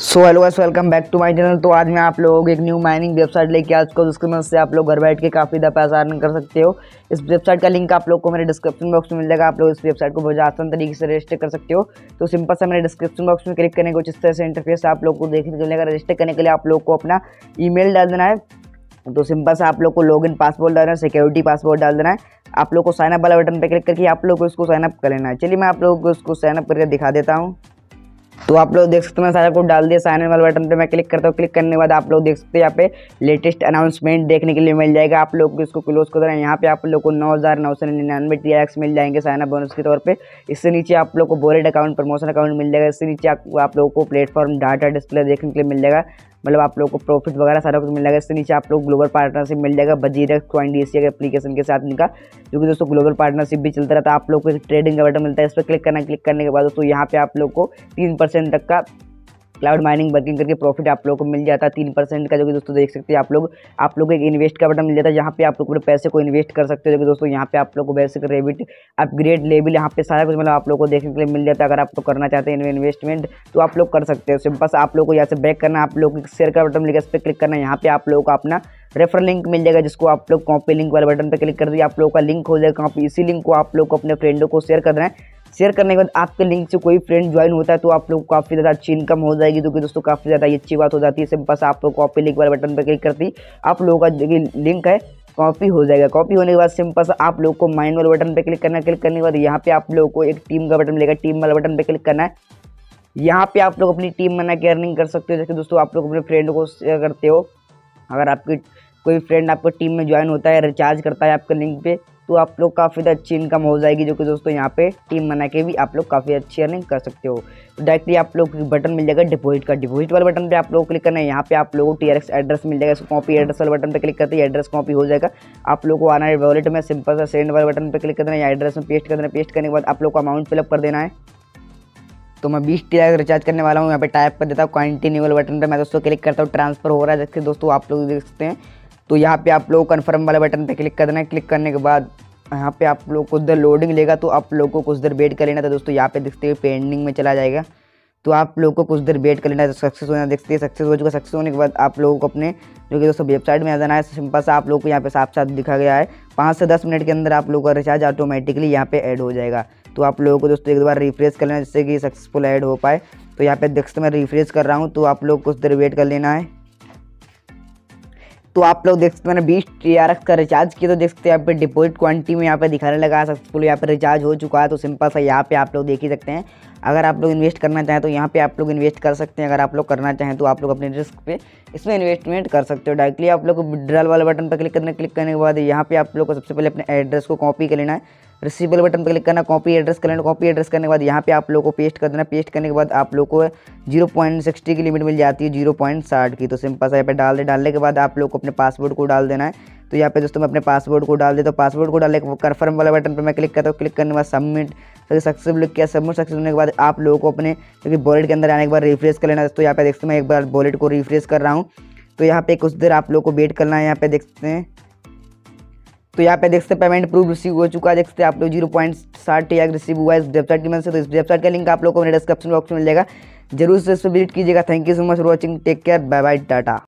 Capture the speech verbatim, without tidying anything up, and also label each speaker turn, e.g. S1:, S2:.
S1: So hello guys, welcome back to my channel. तो आज मैं आप लोगों को एक न्यू माइनिंग वेबसाइट लेके आ चुका हूँ, जिसकी मदद से आप लोग घर बैठ के काफ़ी ज़्यादा पैसा अर्न कर सकते हो। इस वेबसाइट का लिंक आप लोग को मेरे डिस्क्रिप्शन बॉक्स में मिल जाएगा। आप लोग इस वेबसाइट को बहुत आसान तरीके से रजिस्टर कर सकते हो। तो सिंपल सा मेरे डिस्क्रिप्शन बॉक्स में क्लिक करने को जिस तरह से इंटरफेस आप लोग को देखने को मिलेगा। रजिस्टर करने के लिए आप लोग को अपना ईमेल डाल देना है। तो सिंपल से आप लोग को लॉगिन पासवर्ड डालना है, सिक्योरिटी पासवर्ड डाल देना है। आप लोग को साइनअप वाला बटन पर क्लिक करके आप लोग को इसको साइनअप कर लेना है। चलिए मैं आप लोगों को इसको साइनअप करके दिखा देता हूँ। तो आप लोग देख सकते हैं, मैं सारा कोड डाल दिया। साइन इन वाले बटन पे मैं क्लिक करता हूँ। क्लिक करने के बाद आप लोग देख सकते हैं यहाँ पे लेटेस्ट अनाउंसमेंट देखने के लिए मिल जाएगा। आप लोग को इसको क्लोज कर देना है। यहाँ पे आप लोग को नौ हज़ार नौ सौ निन्यानवे टी एक्स मिल जाएंगे साइन अप बोनस के तौर पे। इससे नीचे आप लोग को वॉलेट अकाउंट, प्रमोशन अकाउंट मिल जाएगा। इससे नीचे आप, आप लोगों को प्लेटफॉर्म डाटा डिस्प्ले देखने के लिए मिल जाएगा, मतलब आप लोग को प्रॉफिट वगैरह सारा कुछ मिल जाएगा। इससे नीचे आप लोग ग्लोबल पार्टनरशिप मिल जाएगा बजीरेक्स कॉइनडेसिया के एप्लीकेशन के साथ इनका, जो कि दोस्तों ग्लोबल पार्टनरशिप भी चलता रहता है। आप लोग को एक ट्रेडिंग का बटन मिलता है, इस पर क्लिक करना। क्लिक करने के बाद दोस्तों यहाँ पे आप लोग को तीन परसेंट तक का क्लाउड माइनिंग वर्किंग करके प्रॉफिट आप लोगों को मिल जाता है तीन परसेंट का, जो कि दोस्तों देख सकते हैं आप लोग। आप लोग को एक इन्वेस्ट का बटन मिल जाता है, जहाँ पे आप लोग अपने पैसे को इन्वेस्ट कर सकते हो। जो कि दोस्तों यहाँ पे आप लोग को बेसिक रेबिट अपग्रेड लेवल यहाँ पे सारा कुछ मतलब आप लोग को देखने के लिए मिल जाता है। अगर आप लोग करना चाहते हैं इन्वेस्टमेंट तो आप लोग कर सकते हो। सिंपल से आप लोग को यहाँ से बैक करना, आप लोग शेयर का बटन मिलेगा, इस पर क्लिक करना। यहाँ पे आप लोगों को अपना रेफर लिंक मिल जाएगा, जिसको आप लोग कॉपी लिंक वाले बटन पर क्लिक कर दिए, आप लोगों का लिंक हो जाएगा कॉपी। इसी लिंक को आप लोग को अपने फ्रेंडों को शेयर कर देना है। शेयर करने के बाद आपके लिंक से कोई फ्रेंड ज्वाइन होता है तो आप लोग को काफ़ी ज़्यादा अच्छी इनकम हो जाएगी, जो कि दोस्तों काफ़ी ज़्यादा अच्छी बात हो जाती है। सिंपल से आप लोग कॉपी लिंक वाले बटन पर क्लिक करती आप लोगों का जो लिंक है कॉपी हो जाएगा। कॉपी होने के बाद सिंपल से आप लोग को माइन वाले बटन पर क्लिक करना है। क्लिक करने के बाद यहाँ पे आप लोग को एक टीम का बटन मिलेगा, टीम वाले बटन पर क्लिक करना है। यहाँ पे आप लोग अपनी टीम बना के अर्निंग कर सकते हो। जैसे दोस्तों आप लोग अपने फ्रेंड को शेयर करते हो, अगर आपकी कोई फ्रेंड आपको टीम में ज्वाइन होता है, रिचार्ज करता है आपके लिंक पे, तो आप लोग काफ़ी ज़्यादा अच्छी इनकम हो जाएगी, जो कि दोस्तों यहाँ पे टीम बना के भी आप लोग काफ़ी अच्छी अर्निंग कर सकते हो। तो डायरेक्टली आप लोग बटन मिल जाएगा डिपॉजिट का। डिपॉजिट वाले बटन पे आप लोग क्लिक करना है। यहाँ पे आप लोगों को टी आर एक्स एड्रेस मिल जाएगा, इसको कॉपी एड्रेस वाले बटन पे क्लिक करते ही एड्रेस कॉपी हो जाएगा। आप लोग को आना है वॉलेट में, सिंपल सा सेंड वाले बटन पर क्लिक कर देना है, एड्रेस में पेस्ट कर देना। पेस्ट करने के बाद आप लोग को अमाउंट फिलअप कर देना है। तो मैं बीस टी आर रिचार्ज करने वाला हूँ, यहाँ पे टाइप कर देता हूँ कंटिन्यू वाले बटन पे। मैं दोस्तों क्लिक करता हूँ, ट्रांसफर हो रहा है जैसे दोस्तों आप लोग देख सकते हैं। तो यहाँ पे आप लोग कन्फर्म वाले बटन पे क्लिक कर देना है। क्लिक करने के बाद यहाँ पे आप लोग को उधर लोडिंग लेगा, तो आप लोग को कुछ देर वेट कर लेना। तो दोस्तों यहाँ पे देखते हैं पेंडिंग में चला जाएगा, तो आप लोग को कुछ देर वेट कर लेना है। तो सक्सेस होना देखते हैं, सक्सेस हो चुका। सक्सेस होने के बाद आप लोगों को अपने जो कि दोस्तों वेबसाइट में आ जाना है। सिंपल सा आप लोग को यहाँ पे साफ साफ दिखा गया है, पाँच से दस मिनट के अंदर आप लोगों का रिचार्ज ऑटोमेटिकली यहाँ पे ऐड हो जाएगा। तो आप लोगों को दोस्तों एक बार रिफ्रेश कर लेना, जिससे कि सक्सेसफुल ऐड हो पाए। तो यहाँ पे देख सकते मैं रिफ्रेश कर रहा हूँ, तो आप लोग कुछ देर वेट कर लेना है। तो आप लोग देख सकते मैंने बीस टी आर एक्स का रिचार्ज किया, तो देख सकते हैं यहाँ पे डिपॉजिट क्वांटिटी में यहाँ पे दिखाने लगा सक्सेसफुल, यहाँ पे रिचार्ज हो चुका है। तो सिंपल सा यहाँ पे आप लोग देख ही सकते हैं। अगर आप लोग इन्वेस्ट करना चाहें तो यहाँ पे आप लोग इन्वेस्ट कर सकते हैं। अगर आप लोग करना चाहें तो आप लोग अपने रिस्क पे इसमें इन्वेस्टमेंट कर सकते हो। डायरेक्टली आप लोग को विड्रॉल वाले बटन पर क्लिक करना। क्लिक करने के बाद यहाँ पे आप लोग को सबसे पहले अपने एड्रेस को कॉपी कर लेना है। रिसीवेबल बटन पर क्लिक करना, कॉपी एड्रेस कर लेना। कॉपी एड्रेस करने के बाद यहाँ पे आप लोग को पेस्ट कर देना। पेस्ट करने के बाद आप लोग को जीरो पॉइंट सिक्सटी की लिमिट मिल जाती है, जीरो पॉइंट साठ की। तो सिंपल सा यहाँ पे डाल दे। डालने के बाद आप लोग को अपने पासवर्ड को डाल देना है। तो यहाँ पे दोस्तों मैं अपने पासवर्ड को डाल देता हूँ। पासवर्ड को डालने के कन्फर्म वाले बटन पर मैं क्लिक करता हूँ। क्लिक करने के बाद सबमिट सक्सेसफुल किया। सबमिट सक्सेस होने के बाद आप लोगों को अपने क्योंकि वॉलेट के अंदर आने के बाद रिफ्रेश कर लेना। तो यहाँ पे देखते हैं मैं एक बार वॉलेट को रिफ्रेश कर रहा हूँ। तो यहाँ पे कुछ देर आप लोग को वेट करना है। यहाँ पे देखते हैं, तो यहाँ पे देखते हैं पेमेंट प्रूफ रिसीव हो चुका है। देखते हैं आप लोग जीरो पॉइंट साठ टी रिसीव हुआ है इस वेबसाइट की मदद से। तो इस वेबसाइट का लिंक आप लोग को मेरे डिस्क्रिप्शन बॉक्स में मिल जाएगा, जरूर से इस पर विजिट कीजिएगा। Thank you so much for watching, take care, bye bye, Tata.